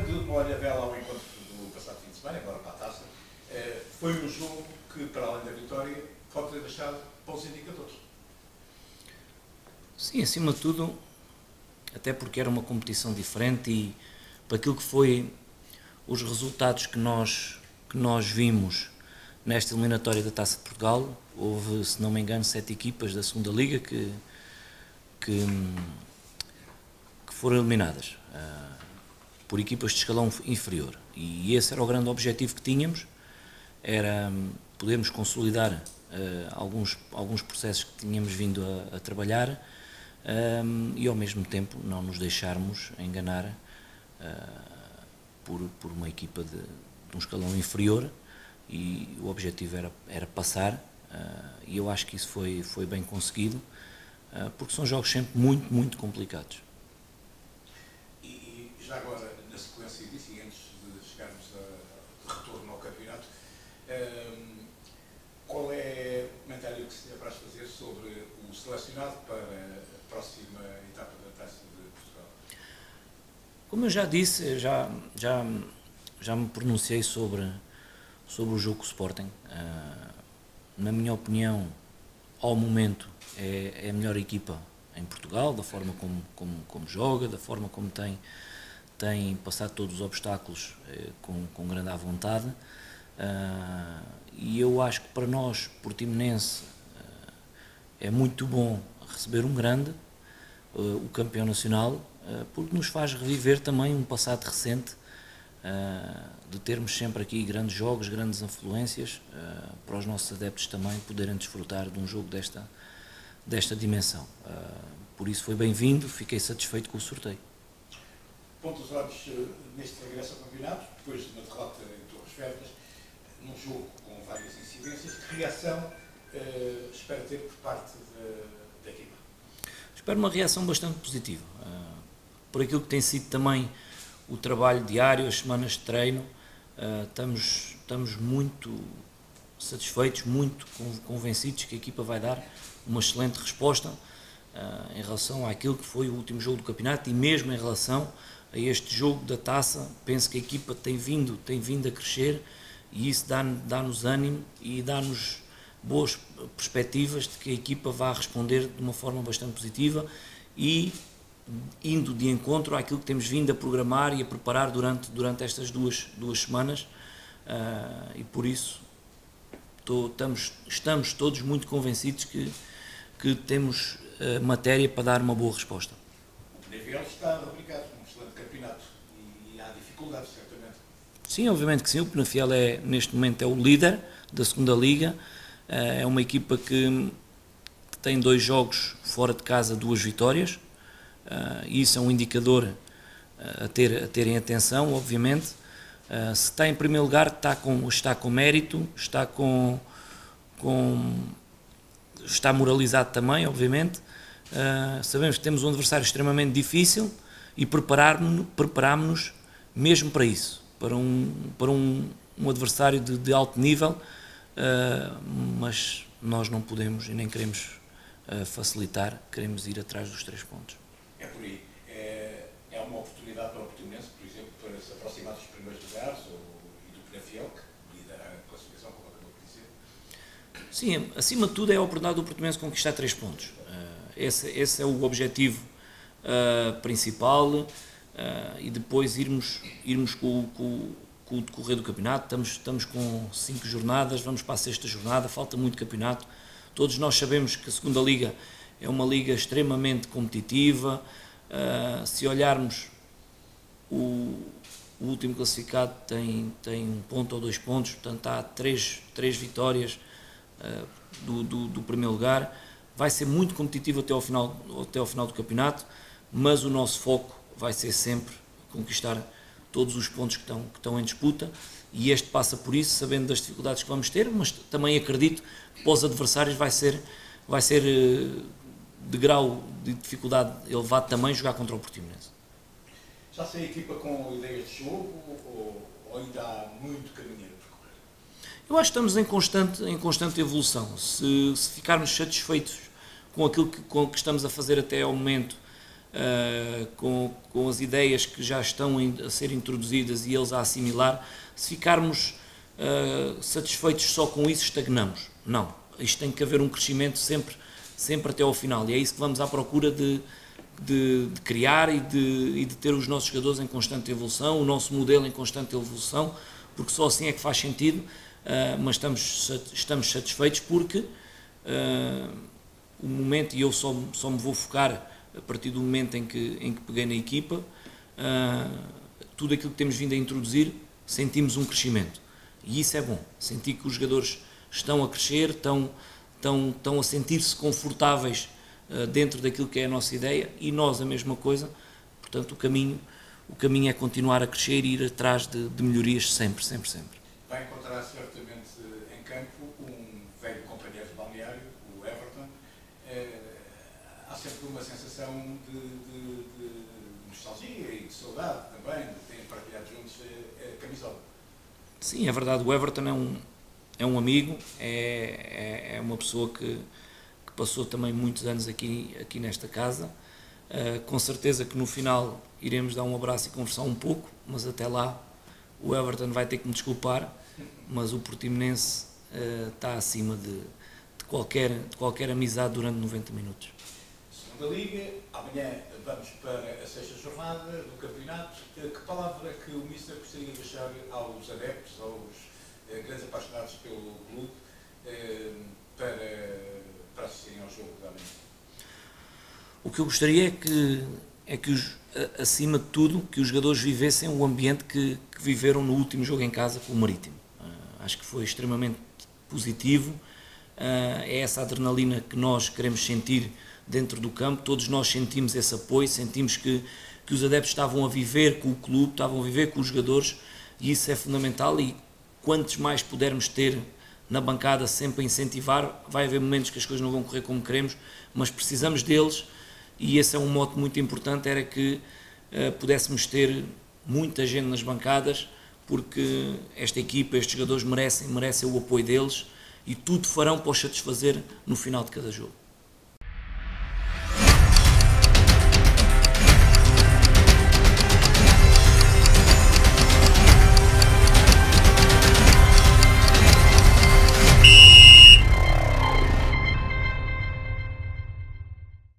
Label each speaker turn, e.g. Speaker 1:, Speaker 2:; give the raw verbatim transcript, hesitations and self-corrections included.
Speaker 1: dando uma olhadela ao encontro do passado fim de semana, agora para a taça, foi um jogo que, para além da vitória, pode ter deixado bons indicadores.
Speaker 2: Sim, acima de tudo, até porque era uma competição diferente e para aquilo que foi os resultados que nós, que nós vimos nesta eliminatória da Taça de Portugal, houve, se não me engano, sete equipas da segunda Liga que, que, que foram eliminadas uh, por equipas de escalão inferior. E esse era o grande objetivo que tínhamos, era podermos consolidar uh, alguns, alguns processos que tínhamos vindo a, a trabalhar um, e ao mesmo tempo não nos deixarmos enganar uh, por, por uma equipa de, de um escalão inferior, e o objetivo era, era passar, uh, e eu acho que isso foi, foi bem conseguido, uh, porque são jogos sempre muito, muito complicados.
Speaker 1: E, e já agora, na sequência disso, e antes de chegarmos a, de retorno ao campeonato, um, qual é o comentário que se apraz fazer sobre o selecionado para a próxima etapa da Taça de Portugal?
Speaker 2: Como eu já disse, já, já, já me pronunciei sobre sobre o jogo com o Sporting. Uh, na minha opinião, ao momento, é, é a melhor equipa em Portugal, da forma como, como, como joga, da forma como tem, tem passado todos os obstáculos eh, com, com grande à vontade. Uh, e eu acho que para nós, Portimonense, uh, é muito bom receber um grande, uh, o campeão nacional, uh, porque nos faz reviver também um passado recente, Uh, de termos sempre aqui grandes jogos, grandes influências, uh, para os nossos adeptos também poderem desfrutar de um jogo desta, desta dimensão. Uh, por isso foi bem-vindo, fiquei satisfeito com o sorteio.
Speaker 1: Ponto os olhos uh, neste regresso ao campeonato, depois de uma derrota em Torres Vedras, num jogo com várias incidências, que reação uh, espera ter por parte de, da equipa?
Speaker 2: Espero uma reação bastante positiva, uh, por aquilo que tem sido também o trabalho diário, as semanas de treino, uh, estamos, estamos muito satisfeitos, muito convencidos que a equipa vai dar uma excelente resposta uh, em relação àquilo que foi o último jogo do campeonato, e mesmo em relação a este jogo da taça. Penso que a equipa tem vindo, tem vindo a crescer, e isso dá-nos dá-nos ânimo e dá-nos boas perspectivas de que a equipa vá responder de uma forma bastante positiva e indo de encontro àquilo que temos vindo a programar e a preparar durante, durante estas duas, duas semanas, uh, e por isso tô, estamos, estamos todos muito convencidos que, que temos uh, matéria para dar uma boa resposta.
Speaker 1: O Penafiel está rubricado com um excelente campeonato e há dificuldades, certamente.
Speaker 2: Sim, obviamente que sim. O Penafiel é, neste momento é o líder da segunda Liga, uh, é uma equipa que, que tem dois jogos fora de casa, duas vitórias. Uh, isso é um indicador uh, a, ter, a terem atenção, obviamente. Uh, se está em primeiro lugar, está com, está com mérito, está, com, com, está moralizado também, obviamente. Uh, sabemos que temos um adversário extremamente difícil e preparámos-nos preparámos-nos mesmo para isso, para um, para um, um adversário de, de alto nível, uh, mas nós não podemos e nem queremos uh, facilitar, queremos ir atrás dos três pontos.
Speaker 1: É por aí. É, é uma oportunidade para o Portimonense, por exemplo, para se aproximar dos primeiros lugares, ou, e do Penafiel, que lidera a classificação, como acabou de dizer?
Speaker 2: Sim, acima de tudo é a oportunidade do Portimonense conquistar três pontos. Uh, esse, esse é o objetivo uh, principal, uh, e depois irmos, irmos com, com, com o decorrer do campeonato. Estamos, estamos com cinco jornadas, vamos para a sexta jornada, falta muito campeonato. Todos nós sabemos que a segunda Liga é uma liga extremamente competitiva. Uh, se olharmos, o, o último classificado tem, tem um ponto ou dois pontos, portanto há três, três vitórias uh, do, do, do primeiro lugar. Vai ser muito competitivo até ao, final, até ao final do campeonato, mas o nosso foco vai ser sempre conquistar todos os pontos que estão, que estão em disputa, e este passa por isso, sabendo das dificuldades que vamos ter, mas também acredito que para os adversários vai ser, vai ser de grau de dificuldade elevado também jogar contra o Portimonense.
Speaker 1: Já sei a equipa com ideias de jogo, ou, ou ainda há muito caminho a percorrer?
Speaker 2: Eu acho que estamos em constante, em constante evolução. Se, se ficarmos satisfeitos com aquilo que, com que estamos a fazer até ao momento, uh, com, com as ideias que já estão a ser introduzidas e eles a assimilar, se ficarmos uh, satisfeitos só com isso, estagnamos. Não, isto tem que haver um crescimento sempre, sempre até ao final, e é isso que vamos à procura de, de, de criar e de, e de ter os nossos jogadores em constante evolução, o nosso modelo em constante evolução, porque só assim é que faz sentido, uh, mas estamos, estamos satisfeitos porque uh, o momento, e eu só, só me vou focar a partir do momento em que, em que peguei na equipa, uh, tudo aquilo que temos vindo a introduzir, sentimos um crescimento, e isso é bom, sentir que os jogadores estão a crescer, estão, estão, estão a sentir-se confortáveis uh, dentro daquilo que é a nossa ideia, e nós a mesma coisa. Portanto, o caminho O caminho é continuar a crescer e ir atrás de, de melhorias sempre, sempre, sempre.
Speaker 1: Vai encontrar certamente em campo um velho companheiro de balneário, o Everton. É, há sempre uma sensação de, de, de nostalgia e de saudade também, de terem partilhado juntos a, a camisola.
Speaker 2: Sim, é verdade, o Everton é um, é um amigo, é, é, é uma pessoa que, que passou também muitos anos aqui, aqui nesta casa. Uh, com certeza que no final iremos dar um abraço e conversar um pouco, mas até lá o Everton vai ter que me desculpar, mas o Portimonense uh, está acima de, de, qualquer, de qualquer amizade durante noventa minutos.
Speaker 1: Segunda Liga, amanhã vamos para a sexta jornada do campeonato. Que palavra que o Mister gostaria de deixar aos adeptos, aos uh, grandes apaixonados pelo clube, uh, para, para assistirem ao jogo da manhã?
Speaker 2: O que eu gostaria é que, é que os, acima de tudo, que os jogadores vivessem o ambiente que, que viveram no último jogo em casa com o Marítimo. Uh, acho que foi extremamente positivo, uh, é essa adrenalina que nós queremos sentir dentro do campo, todos nós sentimos esse apoio, sentimos que, que os adeptos estavam a viver com o clube, estavam a viver com os jogadores, e isso é fundamental, e quantos mais pudermos ter na bancada sempre a incentivar, vai haver momentos que as coisas não vão correr como queremos, mas precisamos deles. E esse é um mote muito importante, era que uh, pudéssemos ter muita gente nas bancadas, porque esta equipa, estes jogadores merecem, merecem o apoio deles, e tudo farão para os satisfazer no final de cada jogo.